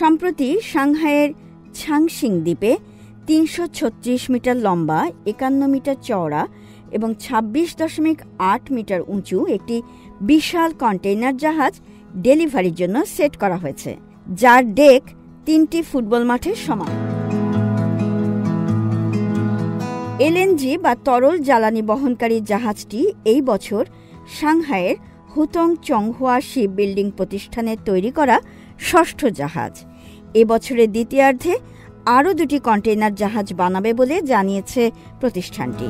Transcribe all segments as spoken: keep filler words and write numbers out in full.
সম্প্রতি সাংহাইয়ের ছাংসিং দ্বীপে তিনশো ছত্রিশ মিটার লম্বা, একান্ন মিটার চওড়া এবং ছাব্বিশ দশমিক আট মিটার উঁচু একটি বিশাল কন্টেইনার জাহাজ ডেলিভারির জন্য সেট করা হয়েছে, যার ডেক তিনটি ফুটবল মাঠের সমান। এলএনজি বা তরল জ্বালানি বহনকারী জাহাজটি এই বছর সাংহাইয়ের হুতং চংহুয়া শিপ বিল্ডিং প্রতিষ্ঠানের তৈরি করা ষষ্ঠ জাহাজ। এবছরের দ্বিতীয়ার্ধে আরও দুটি কন্টেইনার জাহাজ বানাবে বলে জানিয়েছে প্রতিষ্ঠানটি।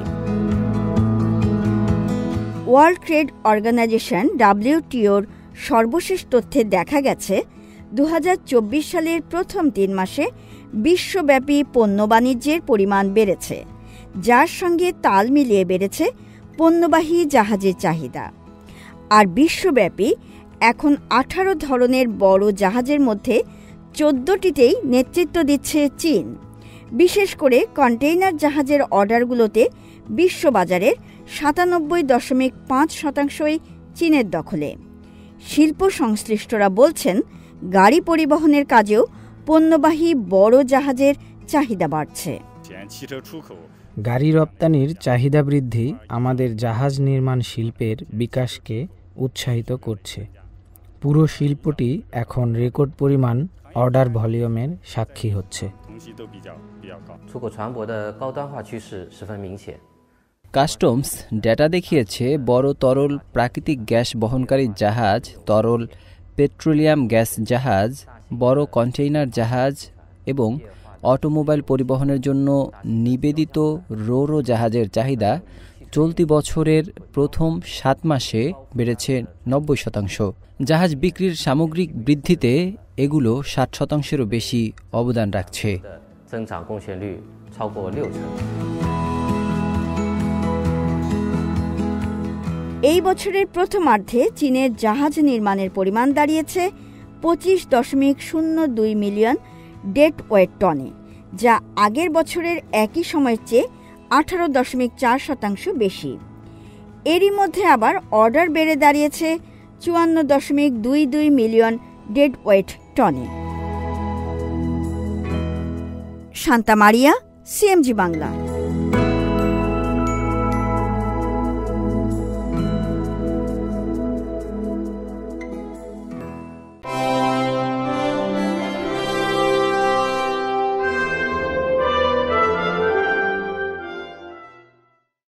ওয়ার্ল্ড ট্রেড অর্গানাইজেশন ডাব্লিউটিওর সর্বশেষ তথ্যে দেখা গেছে দু হাজার চব্বিশ সালের প্রথম তিন মাসে বিশ্বব্যাপী পণ্য বাণিজ্যের পরিমাণ বেড়েছে, যার সঙ্গে তাল মিলিয়ে বেড়েছে পণ্যবাহী জাহাজের চাহিদা। আর বিশ্বব্যাপী এখন আঠারো ধরনের বড় জাহাজের মধ্যে চোদ্দটিতেই নেতৃত্ব দিচ্ছে চীন। বিশেষ করে কন্টেইনার জাহাজের অর্ডারগুলোতে বিশ্ববাজারের সাতানব্বই দশমিক পাঁচ শতাংশই চীনের দখলে। শিল্প সংশ্লিষ্টরা বলছেন, গাড়ি পরিবহনের কাজেও পণ্যবাহী বড় জাহাজের চাহিদা বাড়ছে। গাড়ি রপ্তানির চাহিদা বৃদ্ধি আমাদের জাহাজ নির্মাণ শিল্পের বিকাশকে উৎসাহিত করছে। পুরো শিল্পটি এখন রেকর্ড পরিমাণ অর্ডার ভলিউমের সাক্ষী হচ্ছে। কাস্টমস ডেটা দেখিয়েছে বড় তরল প্রাকৃতিক গ্যাস বহনকারী জাহাজ, তরল পেট্রোলিয়াম গ্যাস জাহাজ, বড় কন্টেইনার জাহাজ এবং অটোমোবাইল পরিবহনের জন্য নিবেদিত রোরো জাহাজের চাহিদা চলতি বছরের প্রথম সাত মাসে বেড়েছে নব্বই শতাংশ। জাহাজ বিক্রির সামগ্রিক বৃদ্ধিতে এগুলো ষাট শতাংশেরও বেশি অবদান রাখছে। এই বছরের প্রথমার্ধে চীনের জাহাজ নির্মাণের পরিমাণ দাঁড়িয়েছে পঁচিশ দশমিক শূন্য দুই মিলিয়ন ডেড ওয়েট টনে, যা আগের বছরের একই সময়ের চেয়ে আঠারো দশমিক চার শতাংশ বেশি। এরই মধ্যে আবার অর্ডার বেড়ে দাঁড়িয়েছে চুয়ান্ন দশমিক দুই দুই মিলিয়ন ডেড ওয়েট টনে। শান্তা মারিয়া, সিএমজি বাংলা।